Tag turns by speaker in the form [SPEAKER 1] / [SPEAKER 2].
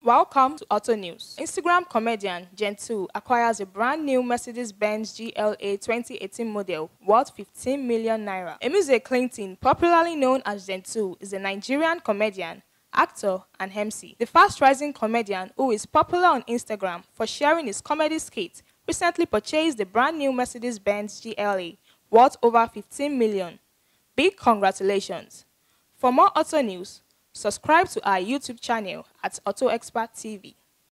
[SPEAKER 1] Welcome to Auto News. Instagram comedian Gen2 acquires a brand new Mercedes-Benz GLA 2018 model worth 15 million naira. Emuse Clinton, popularly known as Gen2, is a Nigerian comedian, actor, and MC. The fast-rising comedian, who is popular on Instagram for sharing his comedy skits, recently purchased the brand new Mercedes-Benz GLA worth over 15 million. Big congratulations! For more auto news, subscribe to our YouTube channel at Auto Expert TV.